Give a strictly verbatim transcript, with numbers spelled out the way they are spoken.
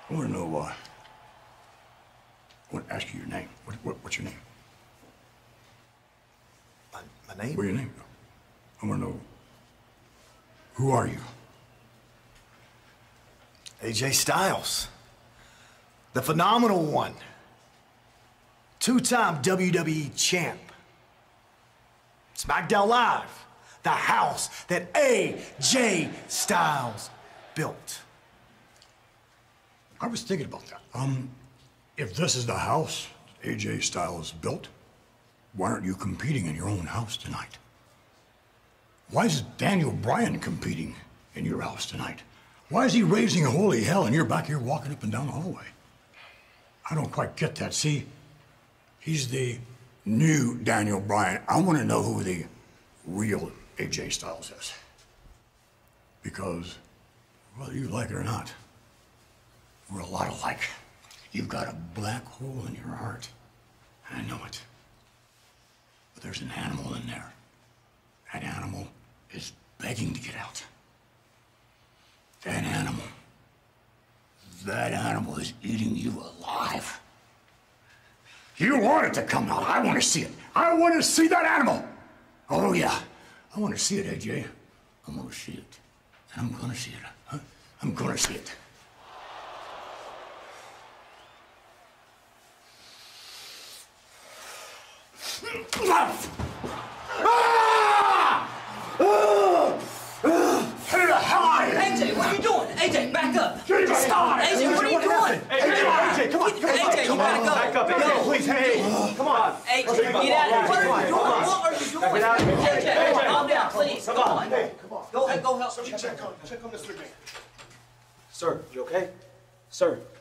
I want to know, uh, I want to ask you your name. What, what, what's your name? My, my name? What's your name? I want to know, who are you? A J Styles. The phenomenal one. Two-time W W E champ. SmackDown Live. The house that A J Styles built. I was thinking about that. Um, if this is the house A J Styles built, why aren't you competing in your own house tonight? Why is Daniel Bryan competing in your house tonight? Why is he raising holy hell and you're back here walking up and down the hallway? I don't quite get that. See, he's the new Daniel Bryan. I want to know who the real A J Styles is. Because, whether you like it or not, we're a lot alike. You've got a black hole in your heart. I know it. But there's an animal in there. That animal is begging to get out. That animal, that animal is eating you alive. You want it to come out. I want to see it. I want to see that animal. Oh, yeah. I want to see it, A J. I'm going to see it. And I'm going to see it. Huh? I'm going to see it. Ah! Hey, the hell out of here! A J, what are you doing? A J, back up! Get him started! A J, what are you doing? A J, A J, come on, come on, A J, you gotta go. Back up, A J, please, hey, come on. A J, get out of here. What are you doing? What are you doing? Get out of here. A J, calm down, please. Come Come on. on. Hey, come on. Go ahead, go help. Check on, check on Mister McMahon. Sir, you okay? Sir.